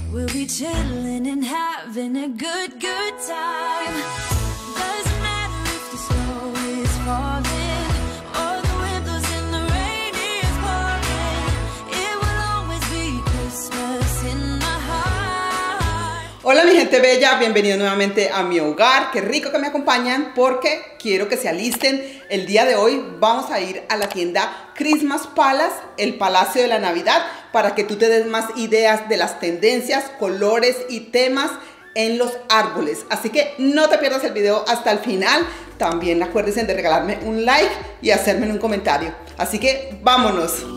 We'll be chilling and having a good time. Doesn't matter if the snow is falling or the wind blows and the rain is pouring. It will always be Christmas in my heart. Hola mi gente bella, bienvenidos nuevamente a mi hogar. Qué rico que me acompañan porque quiero que se alisten. El día de hoy vamos a ir a la tienda Christmas Palace, el Palacio de la Navidad, para que tú te des más ideas de las tendencias, colores y temas en los árboles. Así que no te pierdas el video hasta el final. También acuérdense de regalarme un like y hacerme un comentario. Así que vámonos.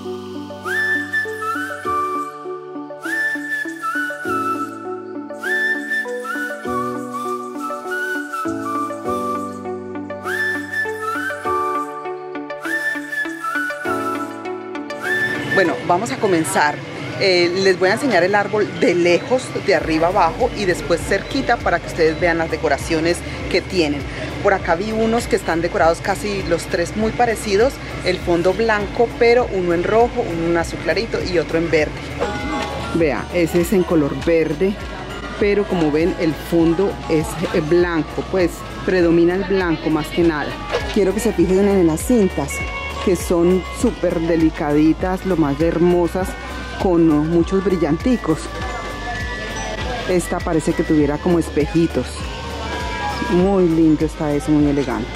Bueno, vamos a comenzar. Les voy a enseñar el árbol de lejos, de arriba abajo y después cerquita para que ustedes vean las decoraciones que tienen. Por acá vi unos que están decorados casi los tres muy parecidos. El fondo blanco, pero uno en rojo, uno en azul clarito y otro en verde. Vea, ese es en color verde, pero como ven el fondo es blanco, pues predomina el blanco más que nada. Quiero que se fijen en las cintas, que son súper delicaditas, lo más de hermosas, con muchos brillanticos. Esta parece que tuviera como espejitos. Muy lindo está eso, muy elegante.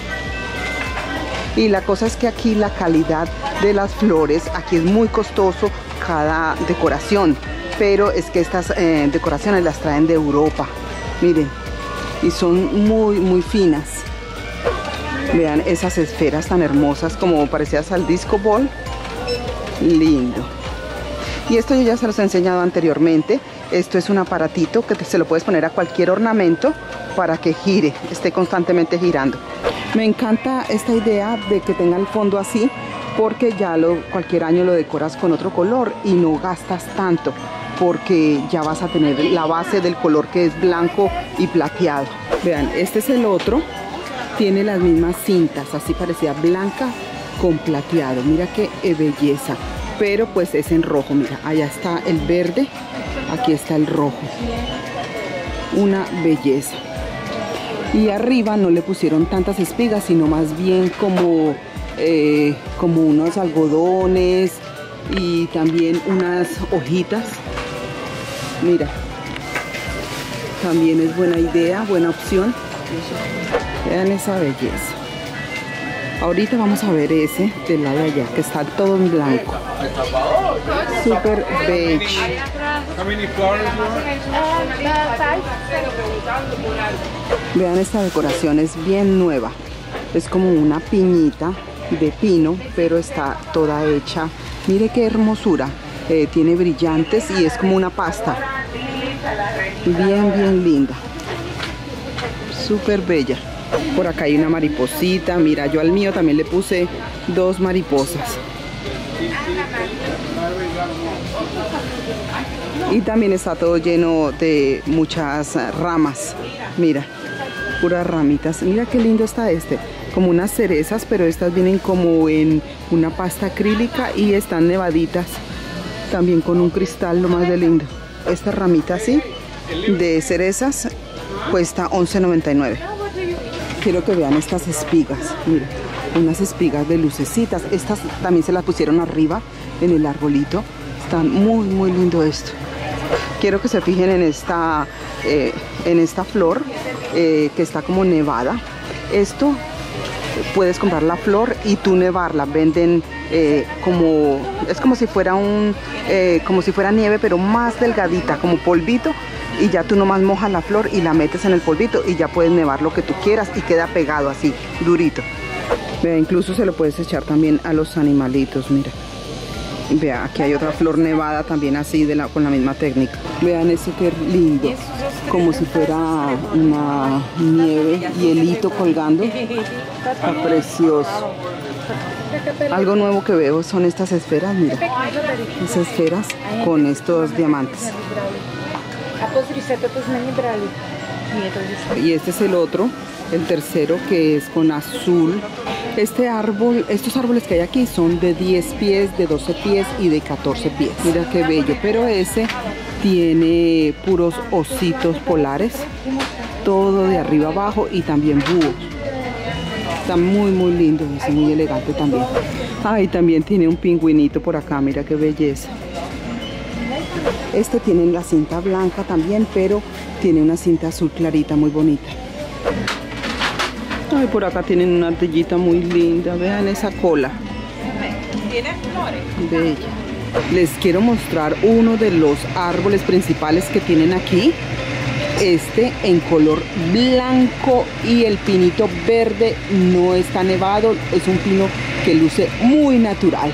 Y la cosa es que aquí la calidad de las flores, aquí es muy costoso cada decoración, pero es que estas decoraciones las traen de Europa, miren, y son muy finas. Vean esas esferas tan hermosas como parecidas al disco ball. Lindo. Y esto yo ya se los he enseñado anteriormente. Esto es un aparatito que se lo puedes poner a cualquier ornamento para que gire, esté constantemente girando. Me encanta esta idea de que tenga el fondo así, porque ya cualquier año lo decoras con otro color y no gastas tanto, porque ya vas a tener la base del color que es blanco y plateado. Vean, este es el otro. Tiene las mismas cintas, así parecía blanca con plateado. Mira qué belleza. Pero pues es en rojo, mira, allá está el verde, aquí está el rojo. Una belleza. Y arriba no le pusieron tantas espigas, sino más bien como unos algodones y también unas hojitas. Mira, también es buena idea, buena opción. Vean esa belleza. Ahorita vamos a ver ese del lado de allá, que está todo en blanco. Super beige. Vean esta decoración, es bien nueva. Es como una piñita de pino, pero está toda hecha. Mire qué hermosura. Tiene brillantes y es como una pasta. Bien linda. Súper bella. Por acá hay una mariposita. Mira, yo al mío también le puse dos mariposas. Y también está todo lleno de muchas ramas. Mira, puras ramitas. Mira qué lindo está este. Como unas cerezas, pero estas vienen como en una pasta acrílica y están nevaditas. También con un cristal, lo más de lindo. Esta ramita así, de cerezas, cuesta $11.99. Quiero que vean estas espigas, mira, unas espigas de lucecitas. Estas también se las pusieron arriba en el arbolito. Está muy lindo esto. Quiero que se fijen en esta flor que está como nevada. Esto puedes comprar la flor y tú nevarla. Venden es como si fuera nieve, pero más delgadita, como polvito. Y ya tú nomás mojas la flor y la metes en el polvito y ya puedes nevar lo que tú quieras y queda pegado así, durito. Vea, incluso se lo puedes echar también a los animalitos, mira. Vea, aquí hay otra flor nevada también así con la misma técnica. Vean eso qué lindo, como si fuera una nieve, hielito colgando. Está precioso. Algo nuevo que veo son estas esferas, mira. Esas esferas con estos diamantes. Y este es el otro el tercero que es con azul. Este árbol, estos árboles que hay aquí son de 10 pies, de 12 pies y de 14 pies. Mira qué bello, pero ese tiene puros ositos polares, todo de arriba abajo y también búhos. Está muy lindo, es muy elegante también. Ah, y también tiene un pingüinito por acá, mira qué belleza. Este tiene la cinta blanca también, pero tiene una cinta azul clarita, muy bonita. Ay, por acá tienen una ardillita muy linda, vean esa cola. ¿Tiene flores? Bella. Les quiero mostrar uno de los árboles principales que tienen aquí. Este en color blanco y el pinito verde, no está nevado, es un pino que luce muy natural.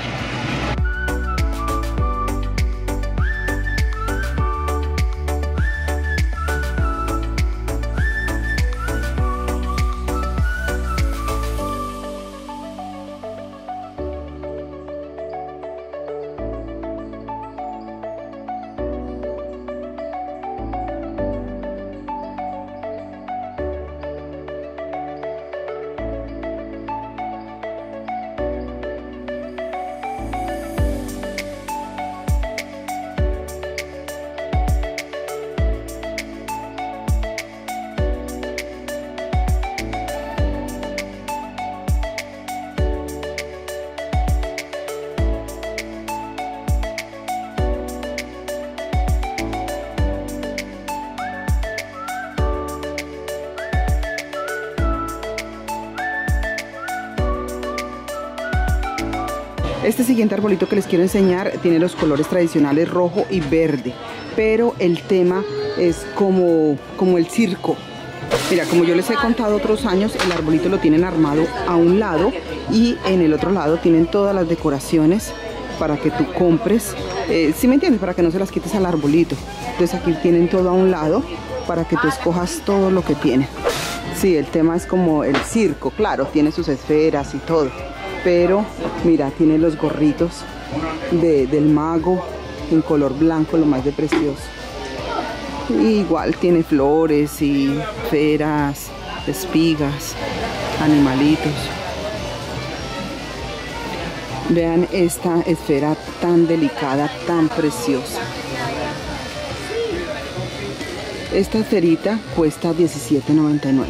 Este siguiente arbolito que les quiero enseñar tiene los colores tradicionales rojo y verde, pero el tema es como el circo. Mira, como yo les he contado otros años, el arbolito lo tienen armado a un lado y en el otro lado tienen todas las decoraciones para que tú compres, ¿sí me entiendes? Para que no se las quites al arbolito. Entonces aquí tienen todo a un lado para que tú escojas todo lo que tienen. Sí, el tema es como el circo, claro, tiene sus esferas y todo. Pero mira, tiene los gorritos del mago en color blanco, lo más de precioso. Y igual tiene flores y esferas, espigas, animalitos. Vean esta esfera tan delicada, tan preciosa. Esta esferita cuesta $17.99.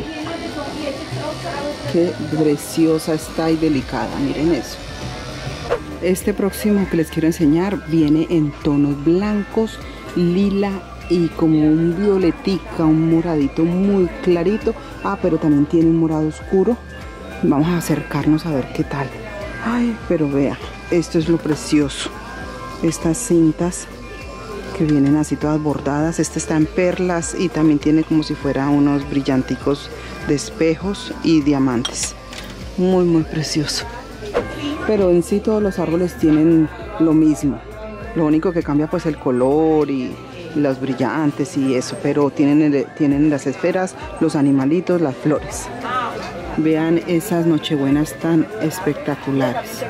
Qué preciosa está y delicada, miren eso. Este próximo que les quiero enseñar viene en tonos blancos, lila y como un violetica, un moradito muy clarito. Ah, pero también tiene un morado oscuro. Vamos a acercarnos a ver qué tal. Ay, pero vea, esto es lo precioso. Estas cintas que vienen así todas bordadas. Este está en perlas y también tiene como si fuera unos brillanticos de espejos y diamantes. Muy precioso. Pero en sí todos los árboles tienen lo mismo. Lo único que cambia pues el color y los brillantes y eso, pero tienen las esferas, los animalitos, las flores. Vean esas nochebuenas tan espectaculares.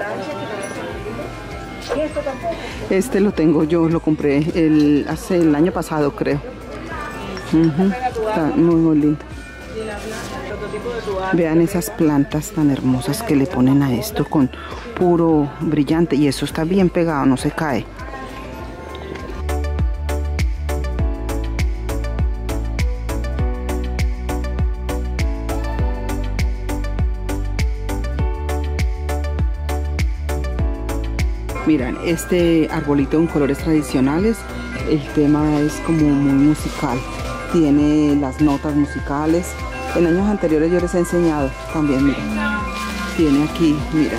Este lo tengo yo, lo compré hace el año pasado, creo. Está muy lindo. Vean esas plantas tan hermosas que le ponen a esto con puro brillante, y eso está bien pegado, no se cae. Miren, este arbolito en colores tradicionales, el tema es como muy musical. Tiene las notas musicales. En años anteriores yo les he enseñado también, miren. Tiene aquí, mira,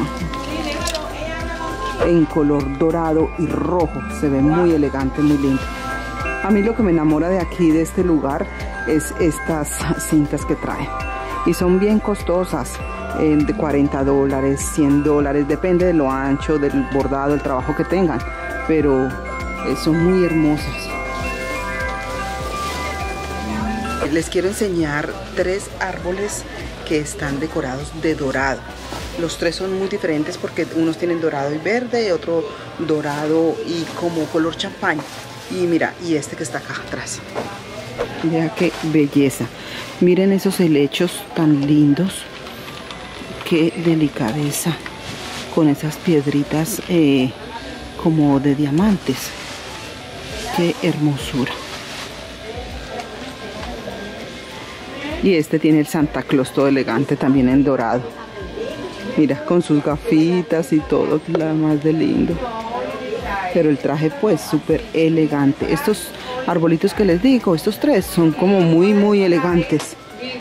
en color dorado y rojo. Se ve muy elegante, muy lindo. A mí lo que me enamora de aquí, de este lugar, es estas cintas que traen. Y son bien costosas. De $40, $100, depende de lo ancho, del bordado, el trabajo que tengan, pero son muy hermosas. Les quiero enseñar 3 árboles que están decorados de dorado. Los 3 son muy diferentes porque unos tienen dorado y verde, otro dorado y como color champán. Y mira, y este que está acá atrás. Vea qué belleza. Miren esos helechos tan lindos. Qué delicadeza. Con esas piedritas como de diamantes. Qué hermosura. Y este tiene el Santa Claus todo elegante, también en dorado. Mira, con sus gafitas y todo, la más de lindo. Pero el traje pues súper elegante. Estos arbolitos que les digo, estos tres, son como muy elegantes.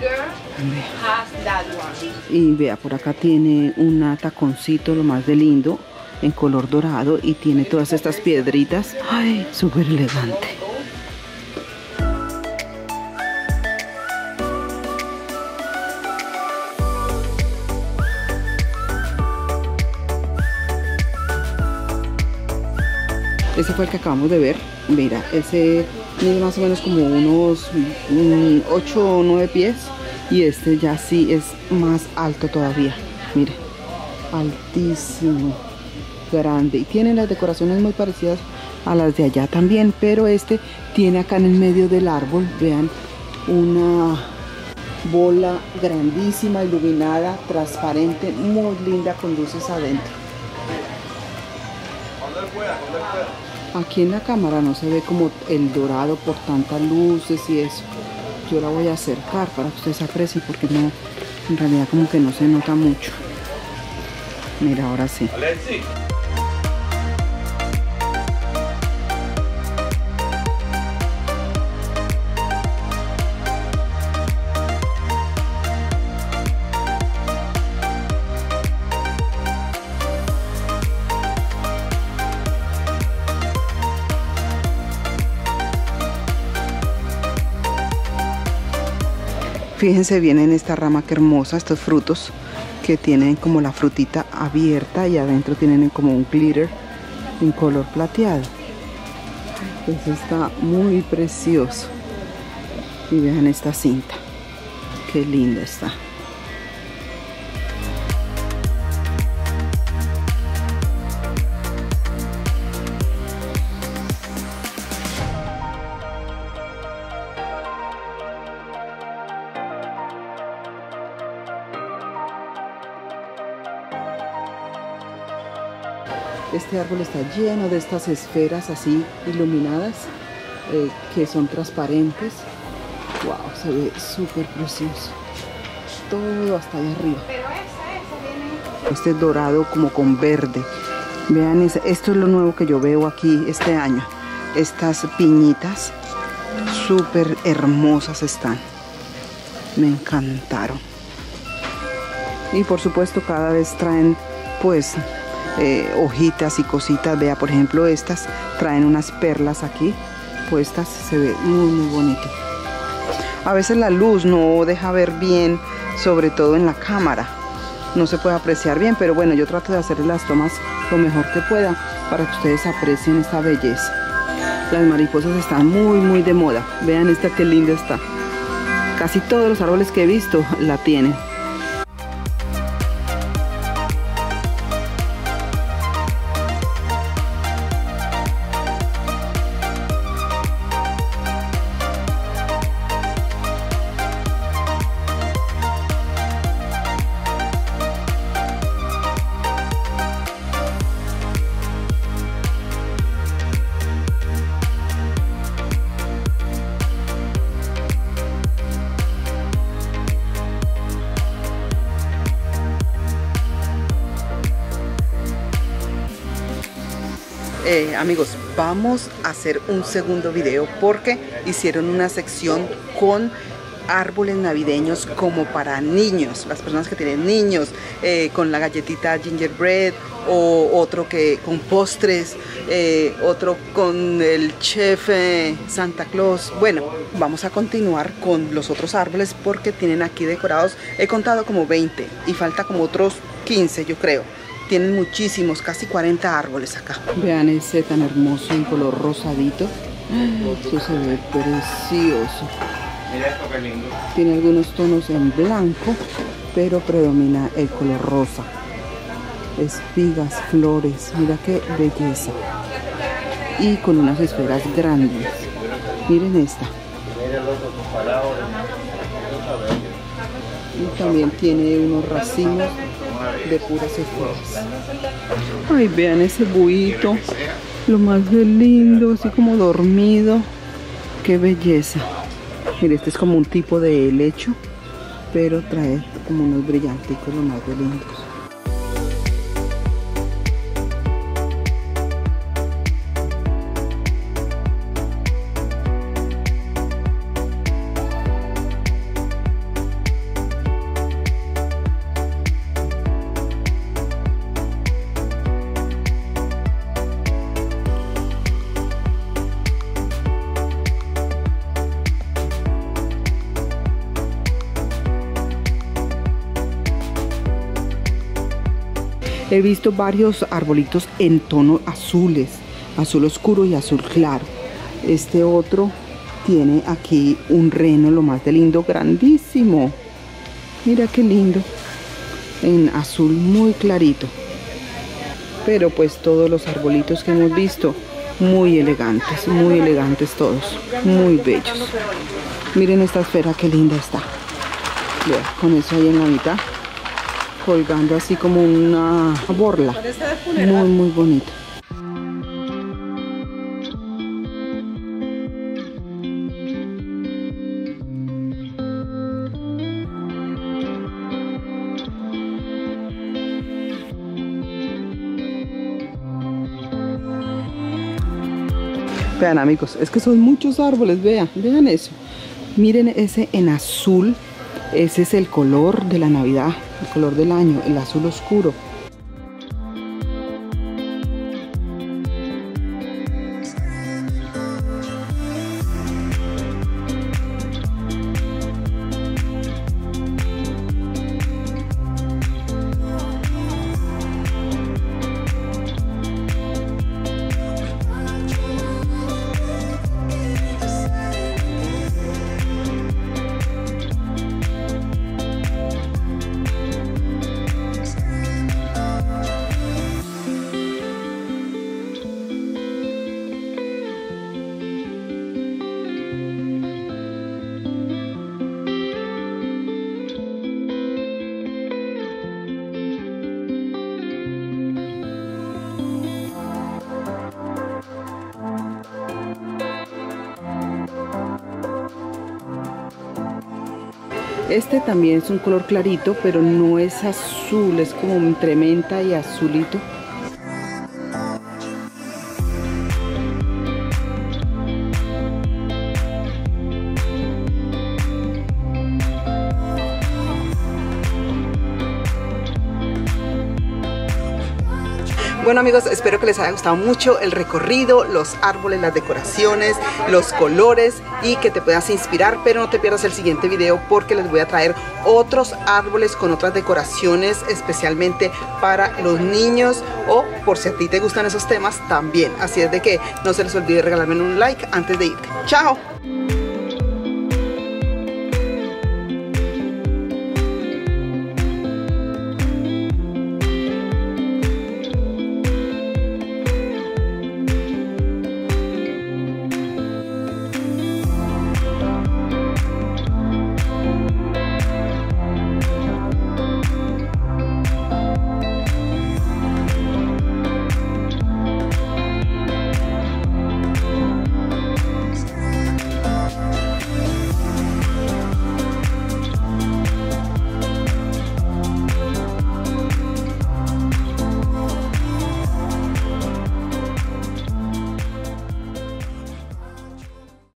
Y vea, por acá tiene un taconcito, lo más de lindo, en color dorado. Y tiene todas estas piedritas. Ay, súper elegante. Ese fue el que acabamos de ver. Mira, ese mide más o menos como unos 8 o 9 pies. Y este ya sí es más alto todavía. Mire, altísimo, grande. Y tiene las decoraciones muy parecidas a las de allá también. Pero este tiene acá en el medio del árbol, vean, una bola grandísima, iluminada, transparente, muy linda, con luces adentro. Aquí en la cámara no se ve como el dorado por tantas luces y eso. Yo la voy a acercar para que ustedes aprecien, porque no, en realidad como que no se nota mucho. Mira, ahora sí. Fíjense bien en esta rama, que hermosa, estos frutos que tienen como la frutita abierta y adentro tienen como un glitter en color plateado. Eso está muy precioso. Y vean esta cinta, qué linda está. Este árbol está lleno de estas esferas así iluminadas, que son transparentes. Wow, se ve súper precioso. Todo hasta allá arriba. Este dorado como con verde. Vean, esto es lo nuevo que yo veo aquí este año. Estas piñitas súper hermosas están. Me encantaron. Y por supuesto cada vez traen pues hojitas y cositas. Vea, por ejemplo, estas traen unas perlas aquí puestas. Se ve muy bonito. A veces la luz no deja ver bien, sobre todo en la cámara, no se puede apreciar bien, pero bueno, yo trato de hacer las tomas lo mejor que pueda para que ustedes aprecien esta belleza. Las mariposas están muy de moda. Vean esta, qué linda está. Casi todos los árboles que he visto la tienen. Amigos, vamos a hacer un segundo video porque hicieron una sección con árboles navideños como para niños, las personas que tienen niños, con la galletita gingerbread, o otro que con postres, otro con el chef Santa Claus. Bueno, vamos a continuar con los otros árboles porque tienen aquí decorados, he contado como 20 y falta como otros 15 yo creo. Tienen muchísimos, casi 40 árboles acá. Vean ese tan hermoso en color rosadito. Esto se ve precioso. Mira esto qué lindo. Tiene algunos tonos en blanco, pero predomina el color rosa. Espigas, flores, mira qué belleza. Y con unas esferas grandes. Miren esta. Mira loco, tus palabras. Y también tiene unos racimos de puras esferas. Ay, vean ese buito, lo más de lindo, así como dormido. Qué belleza. Mire, este es como un tipo de helecho, pero trae como unos brillanticos, lo más de lindos. He visto varios arbolitos en tonos azules, azul oscuro y azul claro. Este otro tiene aquí un reno, lo más de lindo, grandísimo. Mira qué lindo, en azul muy clarito. Pero pues todos los arbolitos que hemos visto, muy elegantes todos, muy bellos. Miren esta esfera, qué linda está. Vean, con eso ahí en la mitad, colgando así como una borla, muy bonito. Vean amigos, es que son muchos árboles, vean eso. Miren ese en azul, ese es el color de la Navidad, el color del año, el azul oscuro. Este también es un color clarito, pero no es azul, es como entre menta y azulito. Bueno amigos, espero que les haya gustado mucho el recorrido, los árboles, las decoraciones, los colores y que te puedas inspirar, pero no te pierdas el siguiente video porque les voy a traer otros árboles con otras decoraciones especialmente para los niños o por si a ti te gustan esos temas también. Así es de que no se les olvide regalarme un like antes de irte. ¡Chao!